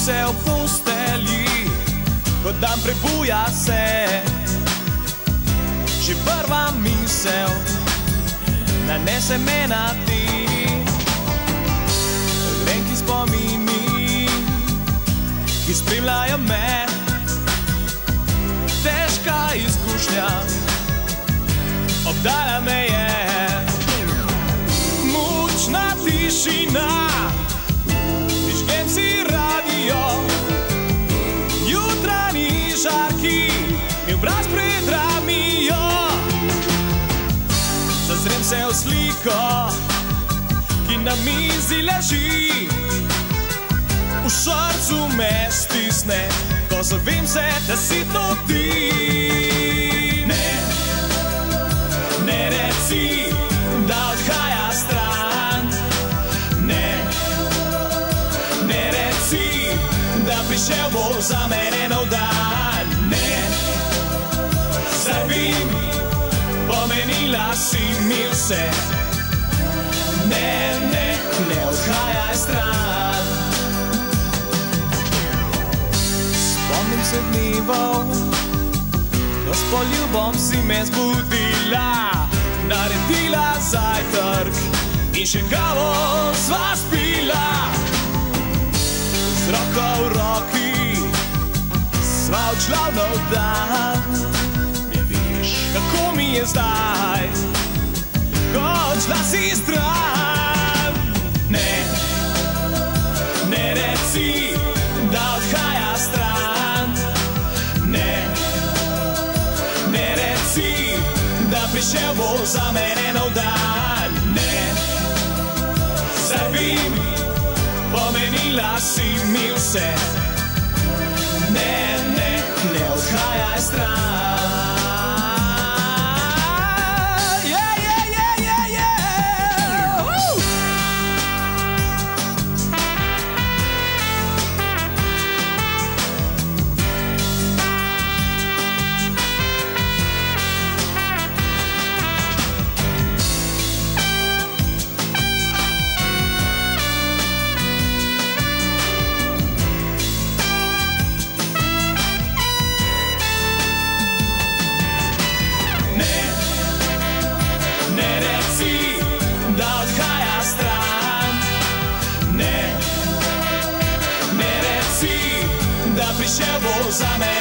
se v postelji, kot dan prebuja se. Že prva misel nanese me na ti. Grenki spomini, ki spremljajo me. Težka izkušnja obdala me je. Mučna tišina, prižgem si radio, jutranji žarki mi obraz predramijo. Zazrem se v sliko, ki na mizi leži. V srcu me stisne, ko zavem se, da si to ti. Ne reci, da odhaja stran. Ne reci, da prišel bo za mene nov dan. Zabim, pomenila si mi vse. Ne odhajaj stran. Spomnim se dnevov, ko s poljubom si me zbudila, naredila zajtrk in še kavo sva spila. Z roko v roki sva odšla v nov dan. Ne veš, kako mi je zdaj, ko odšla si stran. Ne reci, da odhaja stran. Ne reci, da prišel bo za mene nov dan. Zabim, pomenila si mi vse. Ne odhajaj stran. Prišel bo za me